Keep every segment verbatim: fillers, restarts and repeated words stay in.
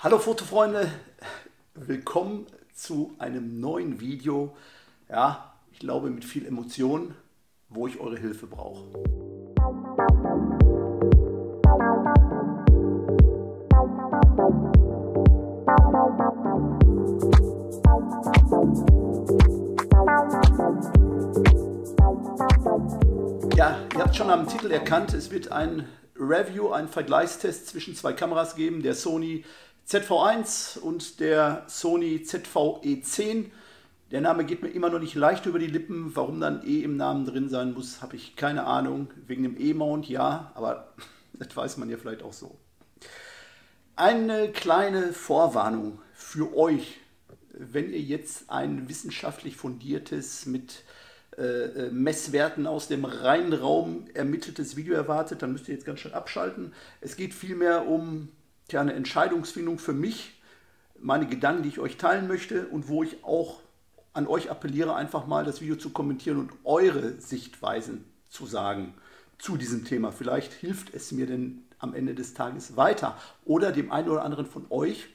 Hallo Fotofreunde, willkommen zu einem neuen Video. Ja, ich glaube mit viel Emotion, wo ich eure Hilfe brauche. Ja, ihr habt schon am Titel erkannt, es wird ein Review, ein Vergleichstest zwischen zwei Kameras geben, der Sony Z V eins und der Sony Z V E zehn. Der Name geht mir immer noch nicht leicht über die Lippen. Warum dann E im Namen drin sein muss, habe ich keine Ahnung. Wegen dem E-Mount, ja, aber das weiß man ja vielleicht auch so. Eine kleine Vorwarnung für euch, wenn ihr jetzt ein wissenschaftlich fundiertes, mit äh, Messwerten aus dem reinen Raum ermitteltes Video erwartet, dann müsst ihr jetzt ganz schön abschalten. Es geht vielmehr um tja, eine Entscheidungsfindung für mich, meine Gedanken, die ich euch teilen möchte und wo ich auch an euch appelliere, einfach mal das Video zu kommentieren und eure Sichtweisen zu sagen zu diesem Thema. Vielleicht hilft es mir denn am Ende des Tages weiter oder dem einen oder anderen von euch,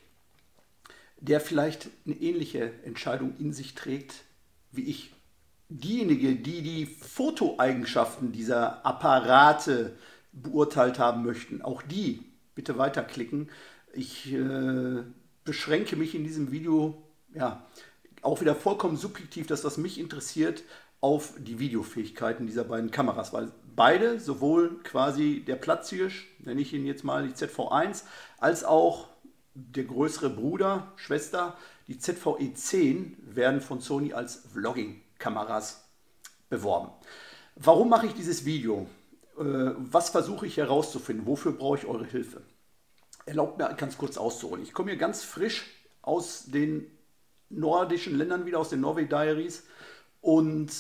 der vielleicht eine ähnliche Entscheidung in sich trägt wie ich. Diejenige, die die Fotoeigenschaften dieser Apparate beurteilt haben möchten, auch die bitte weiterklicken. Ich äh, beschränke mich in diesem Video, ja, auch wieder vollkommen subjektiv, dass das mich interessiert, auf die Videofähigkeiten dieser beiden Kameras, weil beide, sowohl quasi der Platzhirsch, nenne ich ihn jetzt mal, die Z V eins, als auch der größere Bruder, Schwester, die Z V E zehn, werden von Sony als Vlogging-Kameras beworben. Warum mache ich dieses Video? Was versuche ich herauszufinden? Wofür brauche ich eure Hilfe? Erlaubt mir ganz kurz auszuholen. Ich komme hier ganz frisch aus den nordischen Ländern wieder, aus den Norway Diaries, und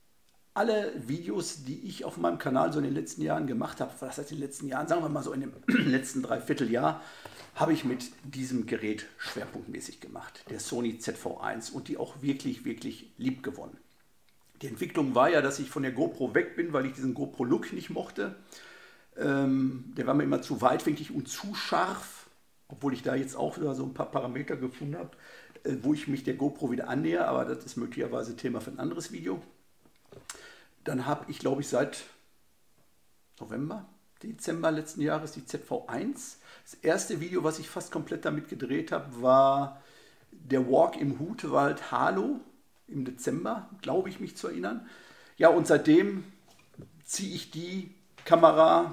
alle Videos, die ich auf meinem Kanal so in den letzten Jahren gemacht habe, was heißt in den letzten Jahren, sagen wir mal so in dem letzten Dreivierteljahr, habe ich mit diesem Gerät schwerpunktmäßig gemacht, der Sony Z V eins, und die auch wirklich, wirklich lieb gewonnen. Die Entwicklung war ja, dass ich von der GoPro weg bin, weil ich diesen GoPro-Look nicht mochte. Ähm, der war mir immer zu weitwinklig und zu scharf, obwohl ich da jetzt auch wieder so ein paar Parameter gefunden habe, äh, wo ich mich der GoPro wieder annähe, aber das ist möglicherweise Thema für ein anderes Video. Dann habe ich, glaube ich, seit November, Dezember letzten Jahres die Z V eins. Das erste Video, was ich fast komplett damit gedreht habe, war der Walk im Hutewald Halo im Dezember, glaube ich mich zu erinnern. Ja, und seitdem ziehe ich die Kamera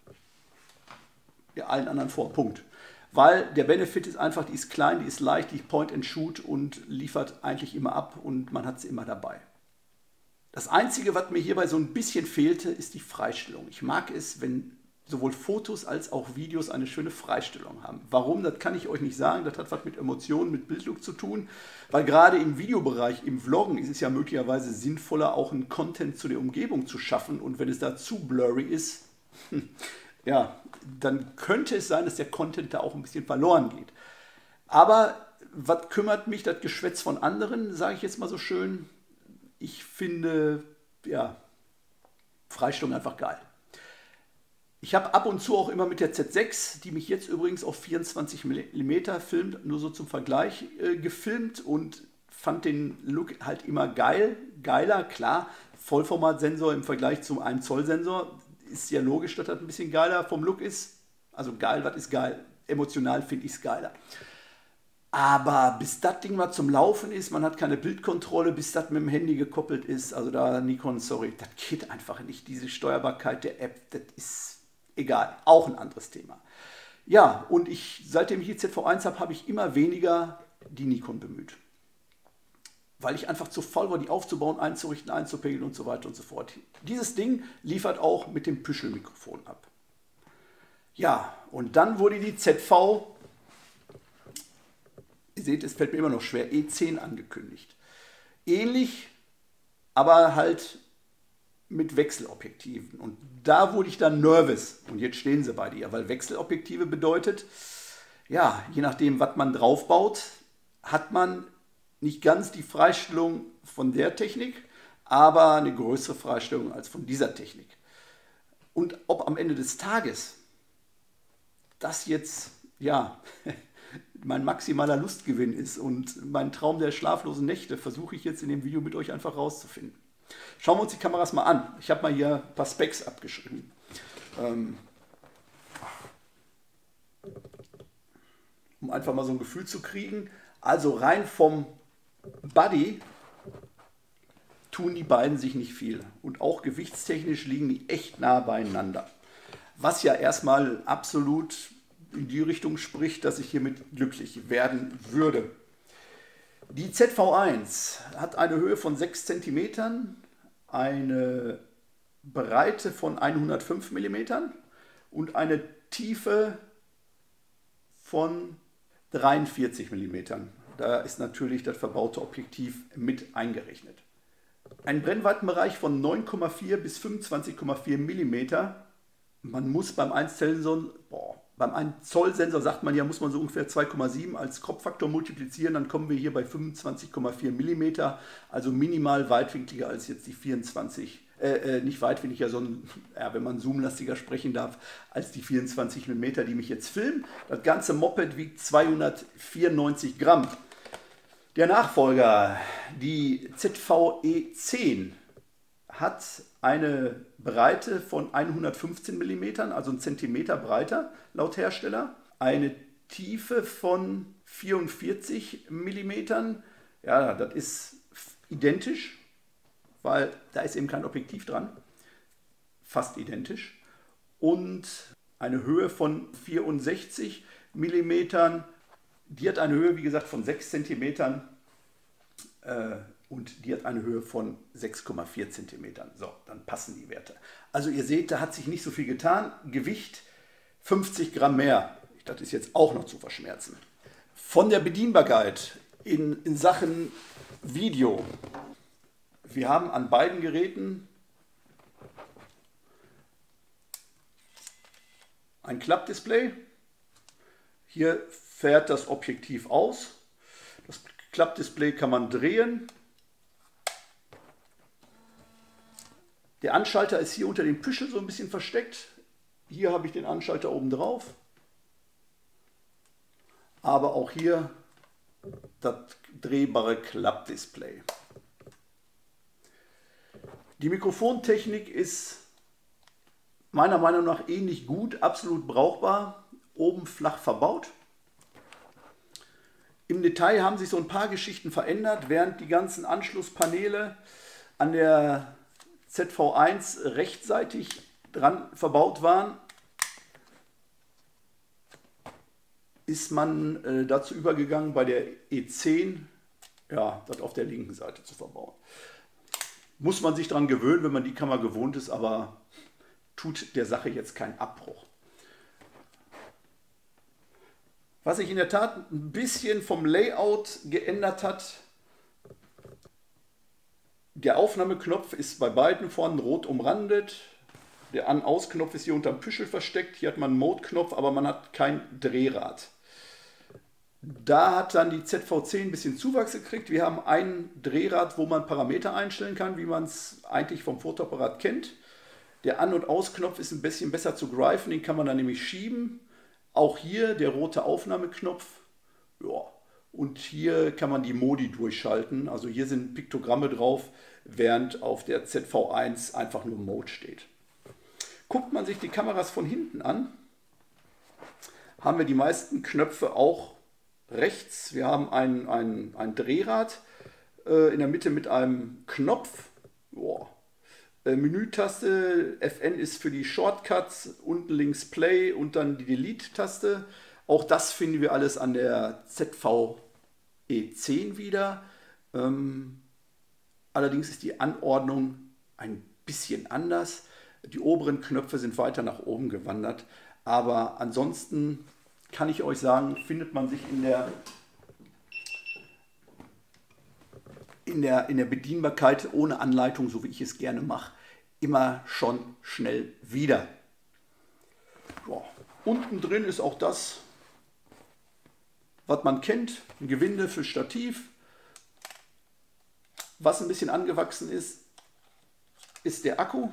ja, allen anderen vor. Punkt. Weil der Benefit ist einfach, die ist klein, die ist leicht, die ist Point and Shoot und liefert eigentlich immer ab und man hat sie immer dabei. Das Einzige, was mir hierbei so ein bisschen fehlte, ist die Freistellung. Ich mag es, wenn sowohl Fotos als auch Videos eine schöne Freistellung haben. Warum, das kann ich euch nicht sagen. Das hat was mit Emotionen, mit Bildlook zu tun. Weil gerade im Videobereich, im Vloggen, ist es ja möglicherweise sinnvoller, auch einen Content zu der Umgebung zu schaffen. Und wenn es da zu blurry ist, ja, dann könnte es sein, dass der Content da auch ein bisschen verloren geht. Aber was kümmert mich das Geschwätz von anderen, sage ich jetzt mal so schön. Ich finde, ja, Freistellung einfach geil. Ich habe ab und zu auch immer mit der Z sechs, die mich jetzt übrigens auf vierundzwanzig Millimeter filmt, nur so zum Vergleich äh, gefilmt und fand den Look halt immer geil, geiler, klar. Vollformatsensor im Vergleich zum einem Zoll Sensor ist ja logisch, dass das ein bisschen geiler vom Look ist. Also geil, was ist geil? Emotional finde ich es geiler. Aber bis das Ding mal zum Laufen ist, man hat keine Bildkontrolle, bis das mit dem Handy gekoppelt ist, also da Nikon, sorry, das geht einfach nicht. Diese Steuerbarkeit der App, das ist egal, auch ein anderes Thema. Ja, und ich, seitdem ich die Z V eins habe, habe ich immer weniger die Nikon bemüht. Weil ich einfach zu faul war, die aufzubauen, einzurichten, einzupegeln und so weiter und so fort. Dieses Ding liefert auch mit dem Püschel-Mikrofon ab. Ja, und dann wurde die Z V, ihr seht, es fällt mir immer noch schwer, E zehn angekündigt. Ähnlich, aber halt mit Wechselobjektiven. Und da wurde ich dann nervös. Und jetzt stehen sie bei dir, weil Wechselobjektive bedeutet, ja, je nachdem, was man draufbaut, hat man nicht ganz die Freistellung von der Technik, aber eine größere Freistellung als von dieser Technik. Und ob am Ende des Tages das jetzt, ja, mein maximaler Lustgewinn ist und mein Traum der schlaflosen Nächte, versuche ich jetzt in dem Video mit euch einfach rauszufinden. Schauen wir uns die Kameras mal an. Ich habe mal hier ein paar Specs abgeschrieben. Ähm, um einfach mal so ein Gefühl zu kriegen. Also rein vom Body tun die beiden sich nicht viel. Und auch gewichtstechnisch liegen die echt nah beieinander. Was ja erstmal absolut in die Richtung spricht, dass ich hiermit glücklich werden würde. Die Z V eins hat eine Höhe von sechs Zentimetern, eine Breite von hundertfünf Millimetern und eine Tiefe von dreiundvierzig Millimetern. Da ist natürlich das verbaute Objektiv mit eingerechnet. Ein Brennweitenbereich von neun Komma vier bis fünfundzwanzig Komma vier Millimeter. Man muss beim eins Zoll boah, beim eins Zoll Sensor sagt man ja, muss man so ungefähr zwei Komma sieben als Crop-Faktor multiplizieren, dann kommen wir hier bei fünfundzwanzig Komma vier Millimeter, also minimal weitwinkliger als jetzt die vierundzwanzig, äh, äh, nicht weitwinkliger, sondern, ja, wenn man zoomlastiger sprechen darf, als die vierundzwanzig Millimeter, die mich jetzt filmen. Das ganze Moped wiegt zweihundertvierundneunzig Gramm. Der Nachfolger, die Z V E zehn, hat eine Breite von hundertfünfzehn Millimetern, also einen Zentimeter breiter laut Hersteller, eine Tiefe von vierundvierzig Millimetern, ja, das ist identisch, weil da ist eben kein Objektiv dran, fast identisch, und eine Höhe von vierundsechzig Millimetern, die hat eine Höhe, wie gesagt, von sechs Zentimetern, äh, und die hat eine Höhe von sechs Komma vier Zentimetern. So, dann passen die Werte. Also ihr seht, da hat sich nicht so viel getan. Gewicht fünfzig Gramm mehr. Das ist jetzt auch noch zu verschmerzen. Von der Bedienbarkeit in, in Sachen Video. Wir haben an beiden Geräten ein Klappdisplay. Hier fährt das Objektiv aus. Das Klappdisplay kann man drehen. Der Anschalter ist hier unter dem Püschel so ein bisschen versteckt. Hier habe ich den Anschalter oben drauf. Aber auch hier das drehbare Klappdisplay. Die Mikrofontechnik ist meiner Meinung nach ähnlich gut, absolut brauchbar. Oben flach verbaut. Im Detail haben sich so ein paar Geschichten verändert, während die ganzen Anschlusspaneele an der Z V eins rechtsseitig dran verbaut waren, ist man äh, dazu übergegangen, bei der E zehn ja, das auf der linken Seite zu verbauen. Muss man sich daran gewöhnen, wenn man die Kamera gewohnt ist, aber tut der Sache jetzt keinen Abbruch. Was sich in der Tat ein bisschen vom Layout geändert hat, der Aufnahmeknopf ist bei beiden vorne rot umrandet. Der An-Aus-Knopf ist hier unterm Püschel versteckt. Hier hat man einen Mode-Knopf, aber man hat kein Drehrad. Da hat dann die Z V zehn ein bisschen Zuwachs gekriegt. Wir haben ein Drehrad, wo man Parameter einstellen kann, wie man es eigentlich vom Fotoapparat kennt. Der An- und Aus-Knopf ist ein bisschen besser zu greifen, den kann man dann nämlich schieben. Auch hier der rote Aufnahmeknopf. Ja. Und hier kann man die Modi durchschalten. Also hier sind Piktogramme drauf, während auf der Z V eins einfach nur Mode steht. Guckt man sich die Kameras von hinten an, haben wir die meisten Knöpfe auch rechts. Wir haben ein, ein, ein Drehrad äh, in der Mitte mit einem Knopf. Boah. Äh, Menütaste, F N ist für die Shortcuts, unten links Play und dann die Delete-Taste. Auch das finden wir alles an der Z V E zehn wieder. Ähm, allerdings ist die Anordnung ein bisschen anders. Die oberen Knöpfe sind weiter nach oben gewandert. Aber ansonsten kann ich euch sagen, findet man sich in der, in der, in der Bedienbarkeit ohne Anleitung, so wie ich es gerne mache, immer schon schnell wieder. Ja. Unten drin ist auch das, was man kennt, ein Gewinde für Stativ. Was ein bisschen angewachsen ist, ist der Akku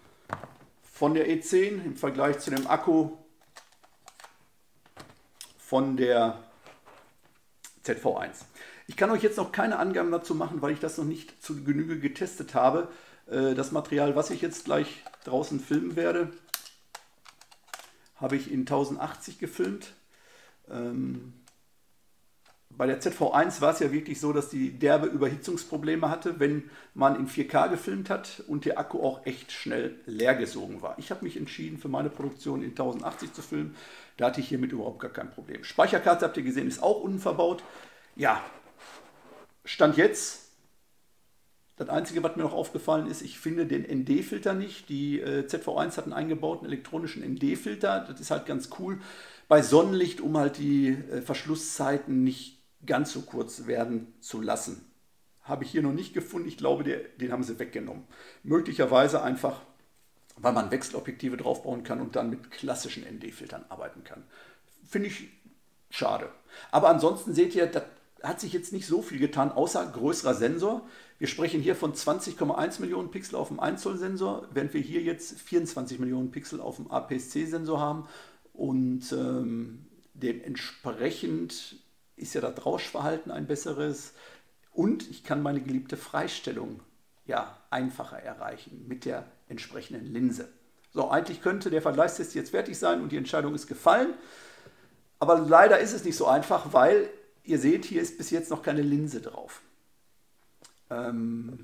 von der E zehn im Vergleich zu dem Akku von der Z V eins. Ich kann euch jetzt noch keine Angaben dazu machen, weil ich das noch nicht zu Genüge getestet habe. Das Material, was ich jetzt gleich draußen filmen werde, habe ich in tausendachtzig gefilmt. Ähm, bei der Z V eins war es ja wirklich so, dass die derbe Überhitzungsprobleme hatte, wenn man in vier K gefilmt hat und der Akku auch echt schnell leer gesogen war. Ich habe mich entschieden, für meine Produktion in tausendachtzig zu filmen. Da hatte ich hiermit überhaupt gar kein Problem. Speicherkarte, habt ihr gesehen, ist auch unten verbaut. Ja, Stand jetzt. Das Einzige, was mir noch aufgefallen ist, ich finde den N D-Filter nicht. Die äh, Z V eins hat einen eingebauten elektronischen N D-Filter. Das ist halt ganz cool bei Sonnenlicht, um halt die äh, Verschlusszeiten nicht ganz so kurz werden zu lassen. Habe ich hier noch nicht gefunden. Ich glaube, der, den haben sie weggenommen. Möglicherweise einfach, weil man Wechselobjektive draufbauen kann und dann mit klassischen N D-Filtern arbeiten kann. Finde ich schade. Aber ansonsten seht ihr, das hat sich jetzt nicht so viel getan, außer größerer Sensor. Wir sprechen hier von zwanzig Komma eins Millionen Pixel auf dem eins Zoll Sensor, während wir hier jetzt vierundzwanzig Millionen Pixel auf dem A P S C Sensor haben. Und ähm, dementsprechend ist ja das Rauschverhalten ein besseres. Und ich kann meine geliebte Freistellung ja einfacher erreichen mit der entsprechenden Linse. So, eigentlich könnte der Vergleichstest jetzt fertig sein und die Entscheidung ist gefallen. Aber leider ist es nicht so einfach, weil ihr seht, hier ist bis jetzt noch keine Linse drauf. Ähm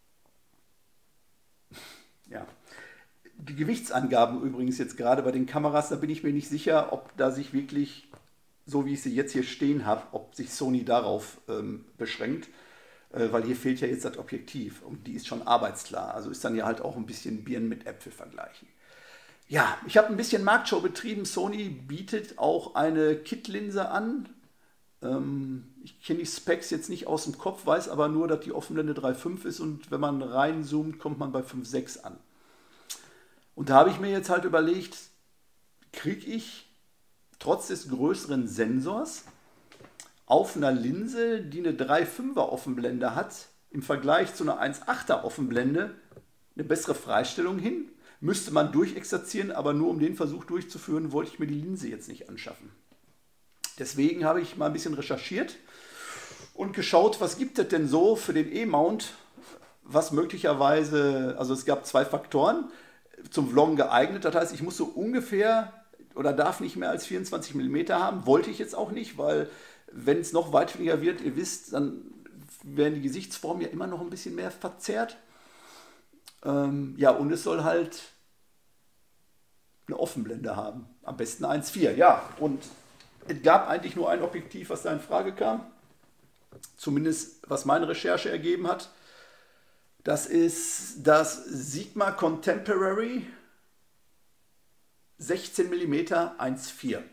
ja. Die Gewichtsangaben übrigens jetzt gerade bei den Kameras, da bin ich mir nicht sicher, ob da sich wirklich, so wie ich sie jetzt hier stehen habe, ob sich Sony darauf ähm, beschränkt, äh, weil hier fehlt ja jetzt das Objektiv und die ist schon arbeitsklar. Also ist dann ja halt auch ein bisschen Birnen mit Äpfel vergleichen. Ja, ich habe ein bisschen Marktshow betrieben. Sony bietet auch eine Kit-Linse an. Ähm, ich kenne die Specs jetzt nicht aus dem Kopf, weiß aber nur, dass die Offenblende drei Komma fünf ist und wenn man reinzoomt, kommt man bei fünf Komma sechs an. Und da habe ich mir jetzt halt überlegt, kriege ich trotz des größeren Sensors auf einer Linse, die eine drei Komma fünfer Offenblende hat, im Vergleich zu einer eins Komma achter Offenblende eine bessere Freistellung hin. Müsste man durchexerzieren, aber nur um den Versuch durchzuführen, wollte ich mir die Linse jetzt nicht anschaffen. Deswegen habe ich mal ein bisschen recherchiert und geschaut, was gibt es denn so für den E-Mount, was möglicherweise, also es gab zwei Faktoren, zum Vloggen geeignet. Das heißt, ich muss so ungefähr oder darf nicht mehr als vierundzwanzig Millimeter haben. Wollte ich jetzt auch nicht, weil wenn es noch weitwinkliger wird, ihr wisst, dann werden die Gesichtsformen ja immer noch ein bisschen mehr verzerrt. Ähm, ja, und es soll halt eine Offenblende haben. Am besten eins Komma vier. Ja, und es gab eigentlich nur ein Objektiv, was da in Frage kam. Zumindest was meine Recherche ergeben hat. Das ist das Sigma Contemporary sechzehn Millimeter eins Komma vier.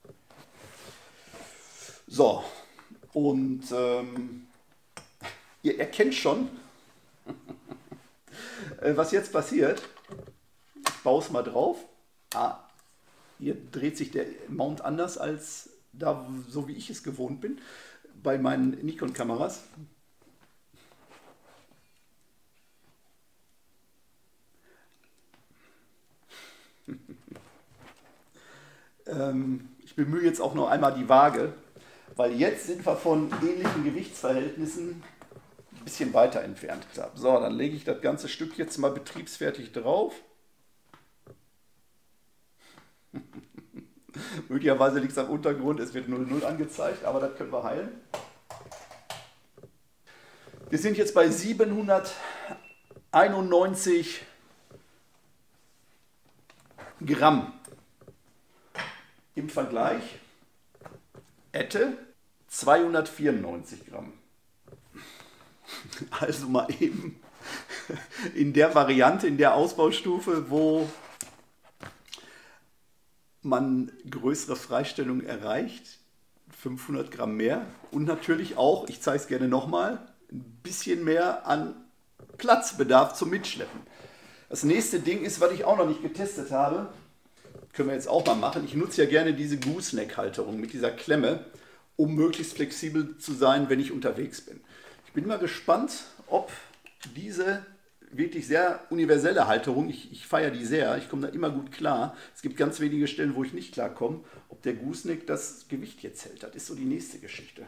So, und ähm, ihr erkennt schon, was jetzt passiert. Ich baue es mal drauf. Ah, hier dreht sich der Mount anders als da, so wie ich es gewohnt bin, bei meinen Nikon-Kameras. ähm, ich bemühe jetzt auch noch einmal die Waage, weil jetzt sind wir von ähnlichen Gewichtsverhältnissen ein bisschen weiter entfernt. So, dann lege ich das ganze Stück jetzt mal betriebsfertig drauf. Möglicherweise liegt es am Untergrund, es wird null null angezeigt, aber das können wir heilen. Wir sind jetzt bei siebenhunderteinundneunzig Gramm. Im Vergleich Ette zweihundertvierundneunzig Gramm. Also mal eben in der Variante, in der Ausbaustufe, wo man größere Freistellung erreicht, fünfhundert Gramm mehr und natürlich auch, ich zeige es gerne nochmal, ein bisschen mehr an Platzbedarf zum Mitschleppen. Das nächste Ding ist, was ich auch noch nicht getestet habe, können wir jetzt auch mal machen. Ich nutze ja gerne diese Gooseneck-Halterung mit dieser Klemme, um möglichst flexibel zu sein, wenn ich unterwegs bin. Ich bin mal gespannt, ob diese wirklich sehr universelle Halterung. Ich, ich feiere die sehr, ich komme da immer gut klar. Es gibt ganz wenige Stellen, wo ich nicht klarkomme. Ob der Gooseneck das Gewicht jetzt hält, das ist so die nächste Geschichte.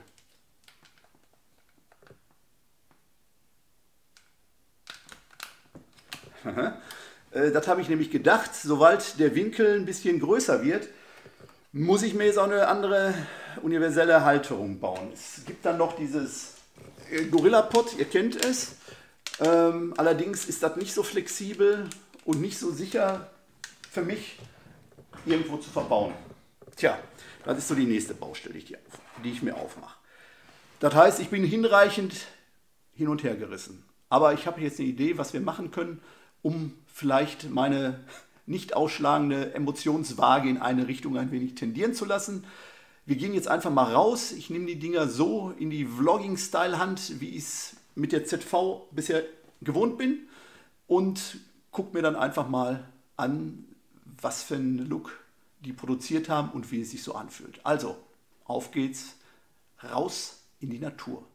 Das habe ich nämlich gedacht, sobald der Winkel ein bisschen größer wird, muss ich mir jetzt auch eine andere universelle Halterung bauen. Es gibt dann noch dieses Gorilla-Pod, ihr kennt es. Ähm, allerdings ist das nicht so flexibel und nicht so sicher für mich, irgendwo zu verbauen. Tja, das ist so die nächste Baustelle, die, die ich mir aufmache. Das heißt, ich bin hinreichend hin und her gerissen. Aber ich habe jetzt eine Idee, was wir machen können, um vielleicht meine nicht ausschlagende Emotionswaage in eine Richtung ein wenig tendieren zu lassen. Wir gehen jetzt einfach mal raus. Ich nehme die Dinger so in die Vlogging-Style-Hand, wie ich es mit der Z V bisher gewohnt bin, und gucke mir dann einfach mal an, was für einen Look die produziert haben und wie es sich so anfühlt. Also, auf geht's, raus in die Natur.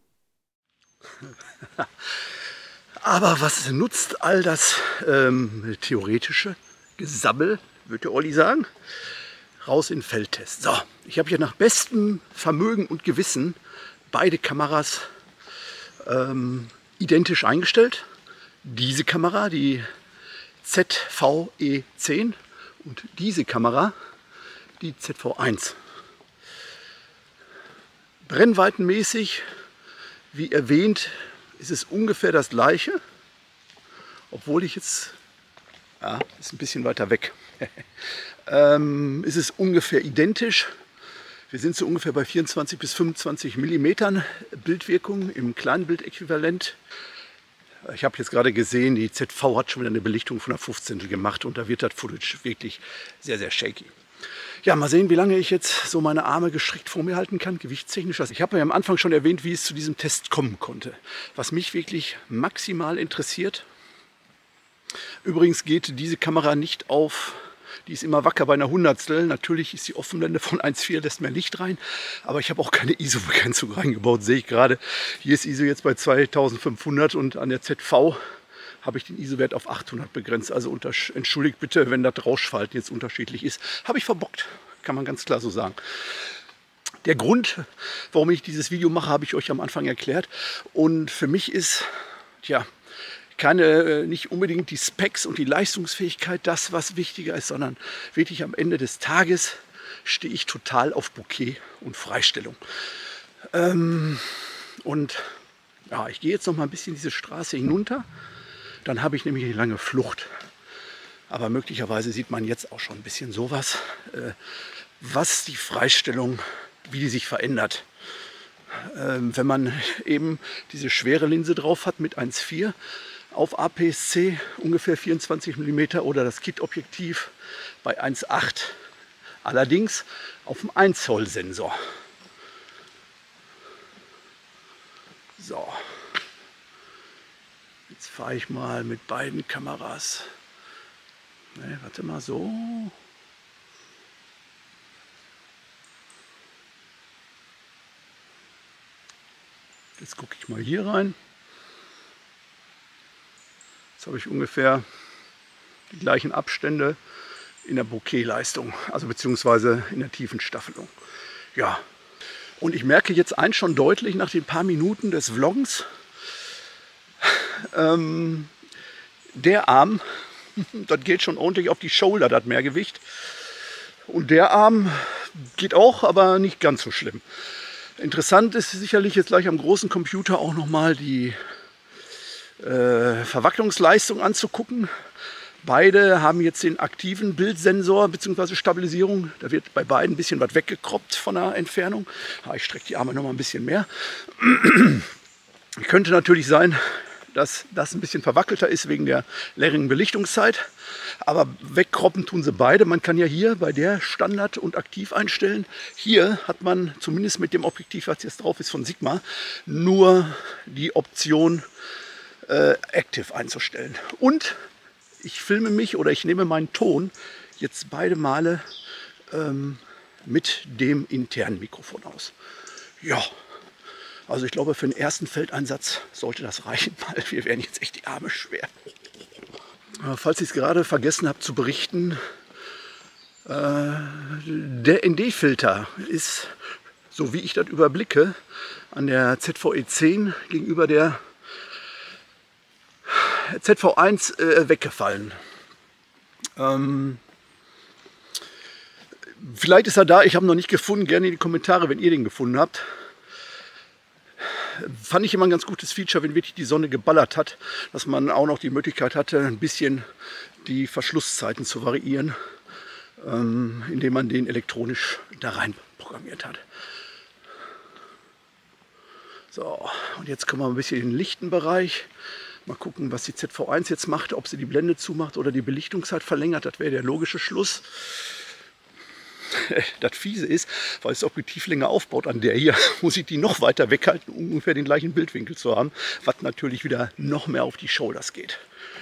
Aber was nutzt all das ähm, theoretische Gesabbel, würde der Olli sagen? Raus in den Feldtest. So, ich habe hier nach bestem Vermögen und Gewissen beide Kameras ähm, identisch eingestellt. Diese Kamera, die Z V E zehn, und diese Kamera, die Z V eins. Brennweitenmäßig, wie erwähnt, ist es ungefähr das gleiche, obwohl ich jetzt, ja, ist ein bisschen weiter weg, ähm, ist es ungefähr identisch. Wir sind so ungefähr bei vierundzwanzig bis fünfundzwanzig Millimetern Bildwirkung im Kleinbildäquivalent. Ich habe jetzt gerade gesehen, die Z V hat schon wieder eine Belichtung von einer fünfzehntel gemacht und da wird das Footage wirklich sehr, sehr shaky. Ja, mal sehen, wie lange ich jetzt so meine Arme gestreckt vor mir halten kann, gewichtstechnisch. Ich habe ja am Anfang schon erwähnt, wie es zu diesem Test kommen konnte. Was mich wirklich maximal interessiert. Übrigens geht diese Kamera nicht auf, die ist immer wacker bei einer Hundertstel. Natürlich ist die Offenblende von eins Komma vier, lässt mehr Licht rein. Aber ich habe auch keine I S O-Begrenzung reingebaut, sehe ich gerade. Hier ist I S O jetzt bei zweitausendfünfhundert und an der Z V habe ich den I S O-Wert auf achthundert begrenzt. Also unter, entschuldigt bitte, wenn das Rauschverhalten jetzt unterschiedlich ist. Habe ich verbockt, kann man ganz klar so sagen. Der Grund, warum ich dieses Video mache, habe ich euch am Anfang erklärt. Und für mich ist, tja, keine, nicht unbedingt die Specs und die Leistungsfähigkeit das, was wichtiger ist, sondern wirklich am Ende des Tages stehe ich total auf Bokeh und Freistellung. Ähm, und ja, ich gehe jetzt noch mal ein bisschen diese Straße hinunter. Dann habe ich nämlich eine lange Flucht. Aber möglicherweise sieht man jetzt auch schon ein bisschen sowas, äh, was die Freistellung, wie die sich verändert. Ähm, wenn man eben diese schwere Linse drauf hat mit eins Komma vier auf A P S C ungefähr vierundzwanzig Millimeter oder das Kit-Objektiv bei eins Komma acht. Allerdings auf dem ein Zoll Sensor. So. Jetzt fahre ich mal mit beiden Kameras. Ne, warte mal, so. Jetzt gucke ich mal hier rein. Jetzt habe ich ungefähr die gleichen Abstände in der Bokeh-Leistung, also beziehungsweise in der tiefen Staffelung. Ja, und ich merke jetzt eins schon deutlich nach den paar Minuten des Vloggens. Ähm, der Arm, das geht schon ordentlich auf die Shoulder, das Mehrgewicht. Und der Arm geht auch, aber nicht ganz so schlimm. Interessant ist sicherlich jetzt gleich am großen Computer auch nochmal die äh, Verwacklungsleistung anzugucken. Beide haben jetzt den aktiven Bildsensor bzw. Stabilisierung. Da wird bei beiden ein bisschen was weggekroppt von der Entfernung. Ja, ich strecke die Arme noch mal ein bisschen mehr. Könnte natürlich sein, dass das ein bisschen verwackelter ist wegen der längeren Belichtungszeit. Aber wegkroppen tun sie beide. Man kann ja hier bei der Standard und aktiv einstellen. Hier hat man zumindest mit dem Objektiv, was jetzt drauf ist von Sigma, nur die Option äh, Active einzustellen. Und ich filme mich oder ich nehme meinen Ton jetzt beide Male ähm, mit dem internen Mikrofon aus. Ja, Also ich glaube, für den ersten Feldeinsatz sollte das reichen, weil wir werden jetzt echt die Arme schwer. Aber falls ich es gerade vergessen habe zu berichten, äh, der N D-Filter ist, so wie ich das überblicke, an der Z V E zehn gegenüber der Z V eins äh, weggefallen. Ähm, vielleicht ist er da, ich habe ihn noch nicht gefunden. Gerne in die Kommentare, wenn ihr den gefunden habt. Fand ich immer ein ganz gutes Feature, wenn wirklich die Sonne geballert hat, dass man auch noch die Möglichkeit hatte, ein bisschen die Verschlusszeiten zu variieren, ähm, indem man den elektronisch da rein programmiert hat. So, und jetzt kommen wir ein bisschen in den lichten Bereich. Mal gucken, was die Z V eins jetzt macht, ob sie die Blende zumacht oder die Belichtungszeit verlängert. Das wäre der logische Schluss. Das Fiese ist, weil das Objektiv länger aufbaut an der hier, muss ich die noch weiter weghalten, um ungefähr den gleichen Bildwinkel zu haben, was natürlich wieder noch mehr auf die Shoulders geht.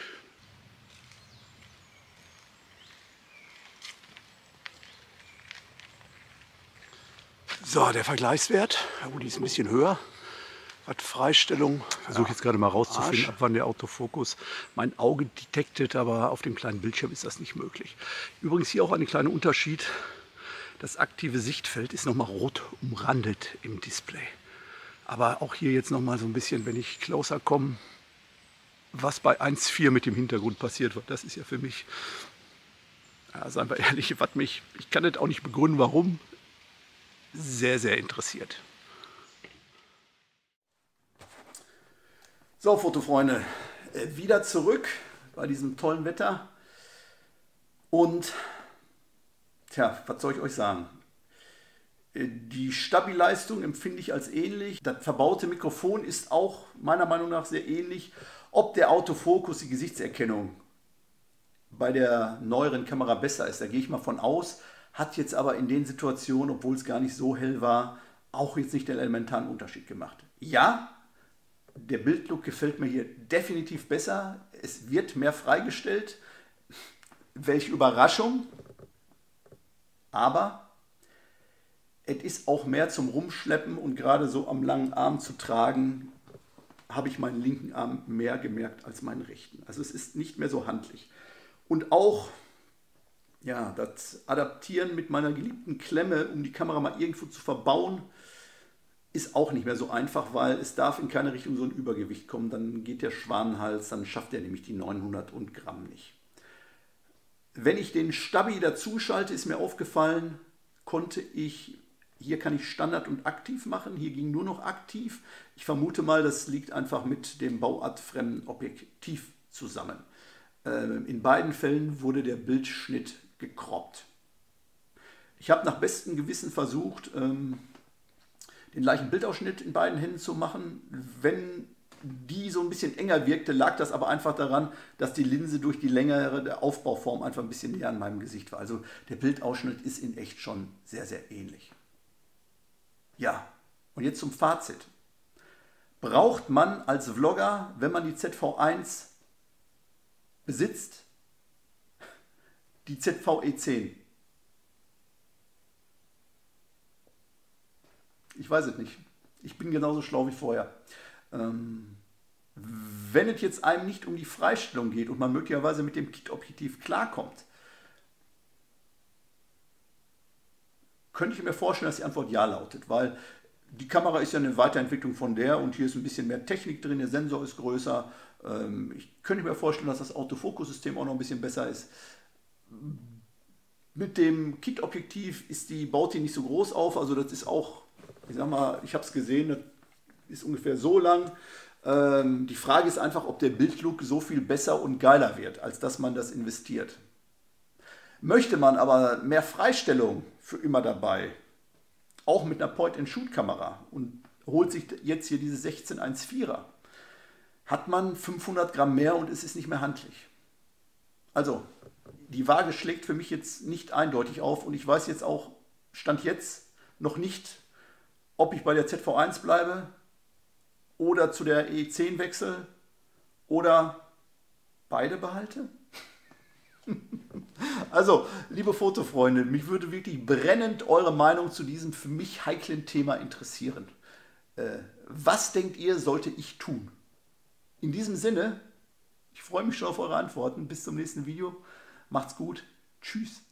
So, der Vergleichswert, oh, die ist ein bisschen höher. Hat Freistellung, versuche jetzt gerade mal rauszufinden, ab wann der Autofokus mein Auge detektet, aber auf dem kleinen Bildschirm ist das nicht möglich. Übrigens hier auch ein kleiner Unterschied. Das aktive Sichtfeld ist nochmal rot umrandet im Display. Aber auch hier jetzt nochmal so ein bisschen, wenn ich closer komme, was bei eins Komma vier mit dem Hintergrund passiert wird. Das ist ja für mich, ja, seien wir ehrlich, was mich, ich kann das auch nicht begründen, warum, sehr, sehr interessiert. So, Fotofreunde, wieder zurück bei diesem tollen Wetter. Und tja, was soll ich euch sagen? Die Stabi-Leistung empfinde ich als ähnlich. Das verbaute Mikrofon ist auch meiner Meinung nach sehr ähnlich. Ob der Autofokus, die Gesichtserkennung bei der neueren Kamera besser ist, da gehe ich mal von aus. Hat jetzt aber in den Situationen, obwohl es gar nicht so hell war, auch jetzt nicht den elementaren Unterschied gemacht. Ja, der Bildlook gefällt mir hier definitiv besser. Es wird mehr freigestellt. Welche Überraschung. Aber es ist auch mehr zum Rumschleppen und gerade so am langen Arm zu tragen, habe ich meinen linken Arm mehr gemerkt als meinen rechten. Also es ist nicht mehr so handlich. Und auch ja, das Adaptieren mit meiner geliebten Klemme, um die Kamera mal irgendwo zu verbauen, ist auch nicht mehr so einfach, weil es darf in keine Richtung so ein Übergewicht kommen. Dann geht der Schwanenhals, dann schafft er nämlich die neunhundert Gramm nicht. Wenn ich den Stabi dazu schalte, ist mir aufgefallen, konnte ich, hier kann ich Standard und aktiv machen, hier ging nur noch aktiv. Ich vermute mal, das liegt einfach mit dem bauartfremden Objektiv zusammen. In beiden Fällen wurde der Bildschnitt gekroppt. Ich habe nach bestem Gewissen versucht, den gleichen Bildausschnitt in beiden Händen zu machen. Wenn die so ein bisschen enger wirkte, lag das aber einfach daran, dass die Linse durch die längere Aufbauform einfach ein bisschen näher an meinem Gesicht war. Also der Bildausschnitt ist in echt schon sehr, sehr ähnlich. Ja, und jetzt zum Fazit. Braucht man als Vlogger, wenn man die Z V eins besitzt, die Z V E zehn? Ich weiß es nicht. Ich bin genauso schlau wie vorher. Ähm, wenn es jetzt einem nicht um die Freistellung geht und man möglicherweise mit dem Kit-Objektiv klarkommt, könnte ich mir vorstellen, dass die Antwort ja lautet, weil die Kamera ist ja eine Weiterentwicklung von der und hier ist ein bisschen mehr Technik drin, der Sensor ist größer. Ähm, ich könnte mir vorstellen, dass das Autofokussystem auch noch ein bisschen besser ist. Mit dem Kit-Objektiv ist die Baute nicht so groß auf, also das ist auch, ich sag mal, ich habe es gesehen, das ist ungefähr so lang. Ähm, die Frage ist einfach, ob der Bildlook so viel besser und geiler wird, als dass man das investiert. Möchte man aber mehr Freistellung für immer dabei, auch mit einer Point-and-Shoot-Kamera und holt sich jetzt hier diese sechzehn eins Komma vierer, hat man fünfhundert Gramm mehr und es ist nicht mehr handlich. Also, die Waage schlägt für mich jetzt nicht eindeutig auf und ich weiß jetzt auch, Stand jetzt, noch nicht, ob ich bei der Z V eins bleibe oder zu der E zehn wechsle oder beide behalte. Also, liebe Fotofreunde, mich würde wirklich brennend eure Meinung zu diesem für mich heiklen Thema interessieren. Äh, Was denkt ihr, sollte ich tun? In diesem Sinne, ich freue mich schon auf eure Antworten. Bis zum nächsten Video. Macht's gut. Tschüss.